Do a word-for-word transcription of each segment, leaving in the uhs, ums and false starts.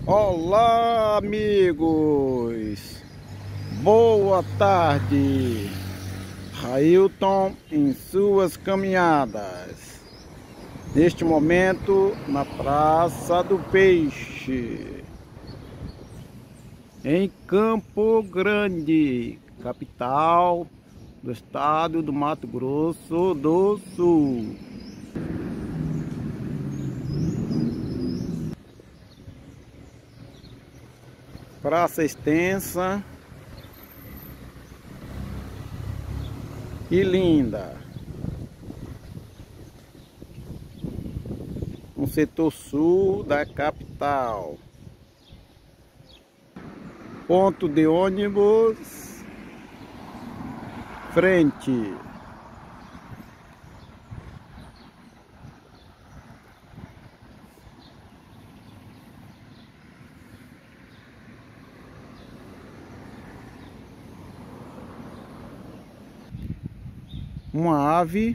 Olá, amigos! Boa tarde! Railton em suas caminhadas. Neste momento, na Praça do Peixe, em Campo Grande, capital do estado do Mato Grosso do Sul. Praça extensa e linda, no setor sul da capital. Ponto de ônibus frente. Uma ave.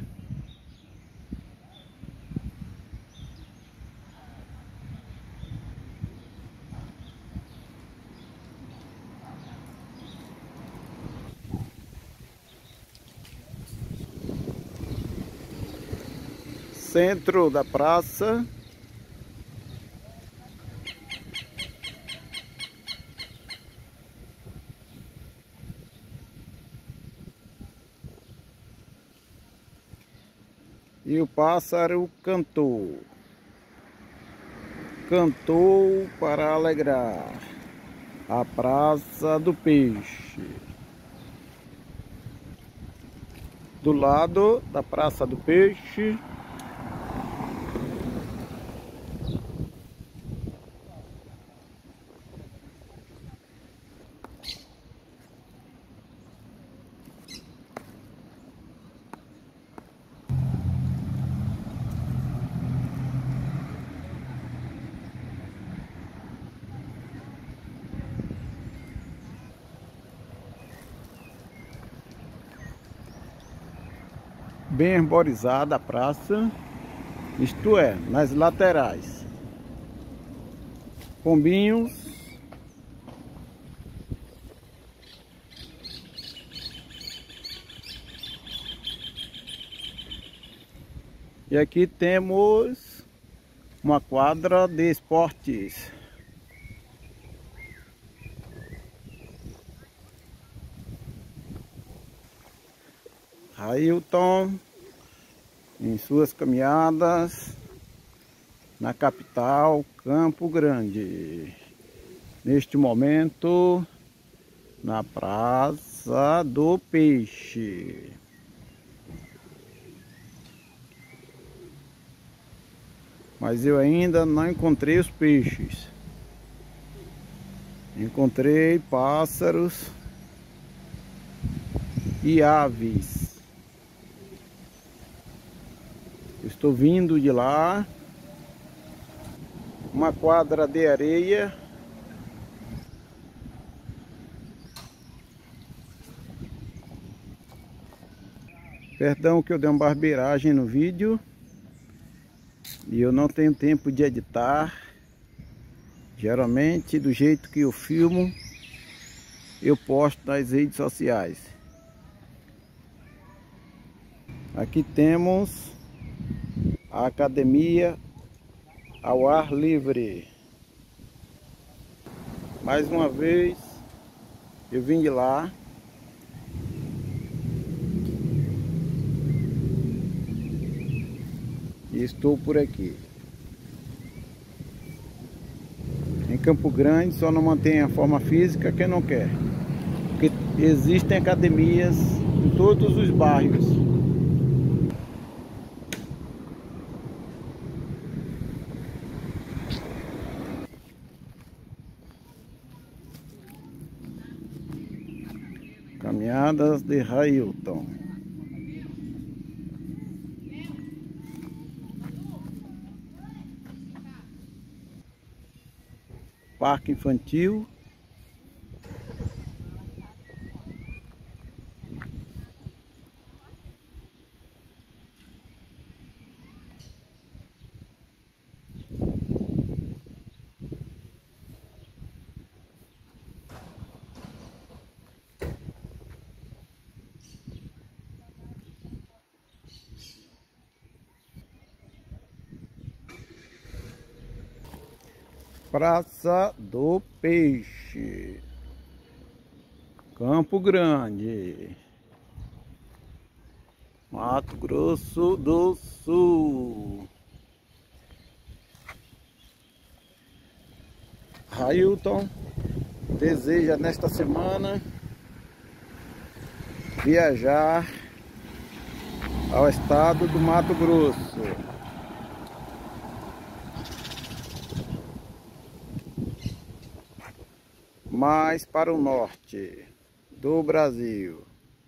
Centro da praça. E o pássaro cantou. Cantou para alegrar a Praça do Peixe. Do lado da Praça do Peixe, bem arborizada a praça, isto é, nas laterais. Pombinhos. E aqui temos uma quadra de esportes. Railton em suas caminhadas na capital, Campo Grande. Neste momento, na Praça do Peixe. Mas eu ainda não encontrei os peixes. Encontrei pássaros e aves. Estou vindo de lá. Uma quadra de areia. Perdão que eu dei uma barbeiragem no vídeo. E eu não tenho tempo de editar. Geralmente, do jeito que eu filmo, eu posto nas redes sociais. Aqui temos a academia ao ar livre. Mais uma vez, eu vim de lá. E estou por aqui. Em Campo Grande só não mantém a forma física quem não quer. Porque existem academias em todos os bairros. Caminhadas de Railton. Parque infantil. Praça do Peixe, Campo Grande, Mato Grosso do Sul. Railton deseja nesta semana viajar ao estado do Mato Grosso. Mais para o norte do Brasil.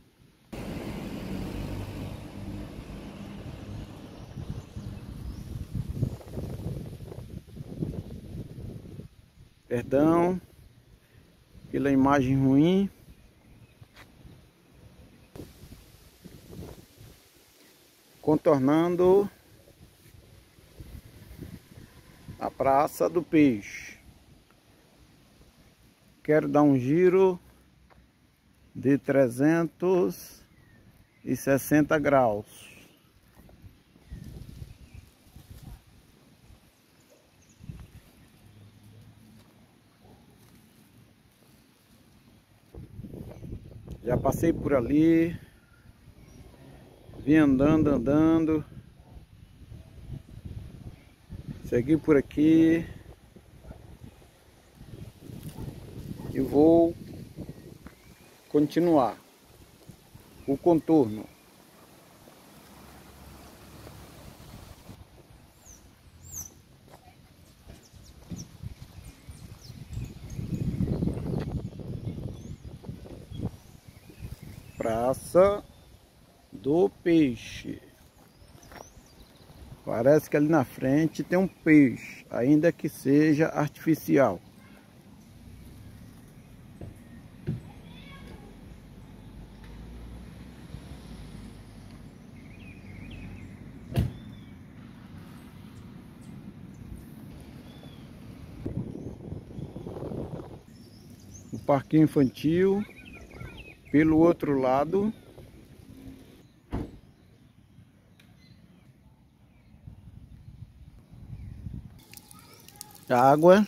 Perdão pela imagem ruim. Contornando a Praça do Peixe. Quero dar um giro de trezentos e sessenta graus. Já passei por ali, vim andando, andando, segui por aqui. E vou continuar o contorno. Praça do Peixe. Parece que ali na frente tem um peixe, ainda que seja artificial. O parquinho infantil pelo outro lado. Água.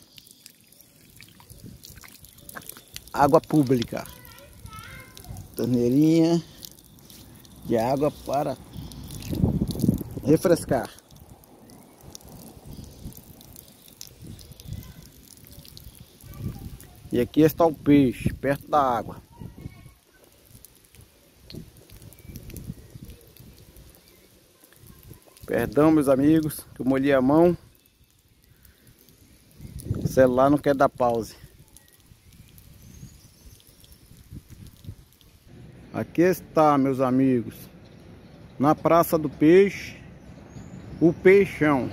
Água pública. Torneirinha de água para refrescar. E aqui está o peixe, perto da água. Perdão, meus amigos, que eu molhei a mão. O celular não quer dar pause. Aqui está, meus amigos, na Praça do Peixe, o Peixão.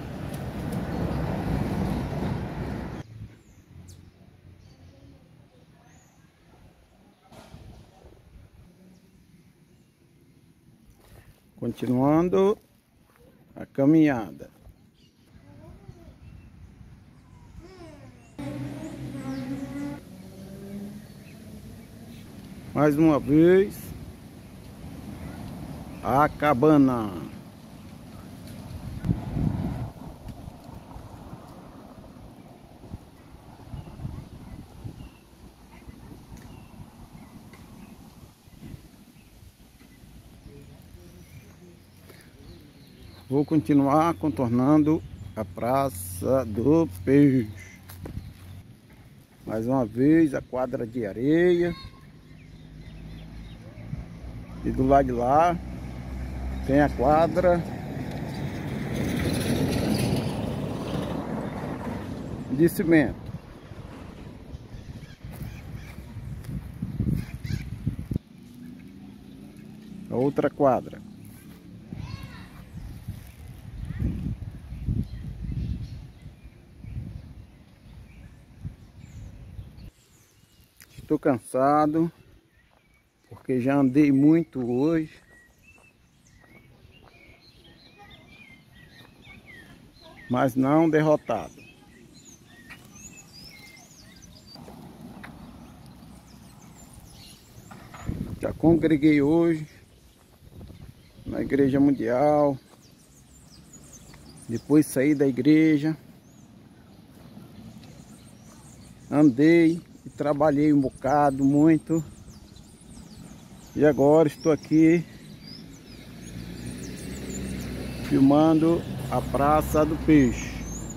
Continuando a caminhada. Mais uma vez, a cabana. Vou continuar contornando a Praça do Peixe. Mais uma vez a quadra de areia. E do lado de lá tem a quadra de cimento. A outra quadra. Estou cansado, porque já andei muito hoje. Mas não derrotado. Já congreguei hoje na Igreja Mundial. Depois saí da igreja. andei e trabalhei um bocado, muito. E agora estou aqui filmando a Praça do Peixe.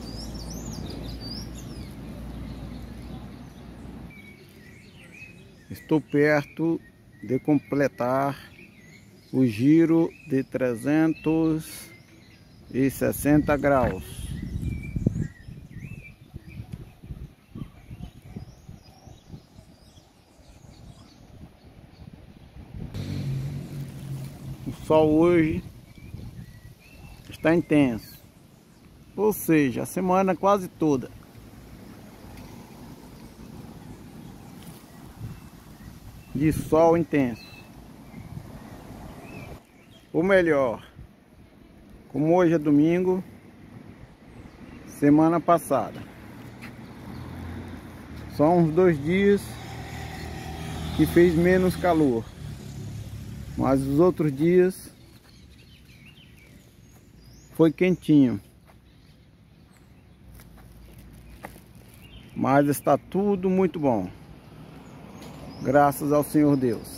Estou perto de completar o giro de trezentos e sessenta graus. O sol hoje está intenso, ou seja, a semana quase toda. De sol intenso. Ou melhor, como hoje é domingo, semana passada. Só uns dois dias que fez menos calor. Mas os outros dias foi quentinho. Mas está tudo muito bom. Graças ao Senhor Deus.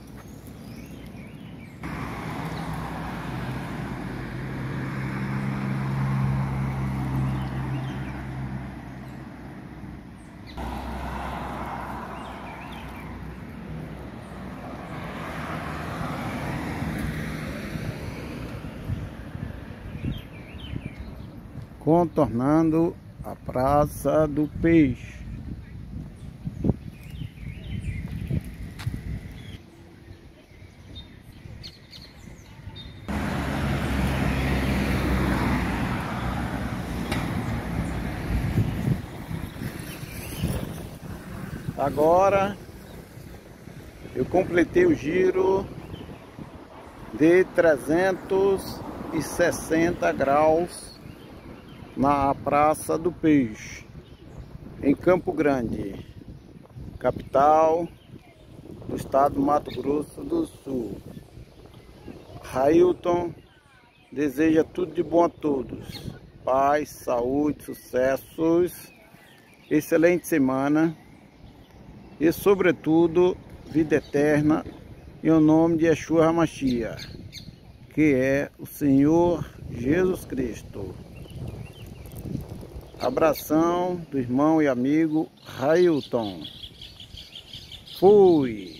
Contornando a Praça do Peixe. Agora eu completei o giro de trezentos e sessenta graus na Praça do Peixe, em Campo Grande, capital do estado do Mato Grosso do Sul. Railton deseja tudo de bom a todos. Paz, saúde, sucessos, excelente semana e, sobretudo, vida eterna em nome de Yeshua HaMashiach, que é o Senhor Jesus Cristo. Abração do irmão e amigo Railton. Fui!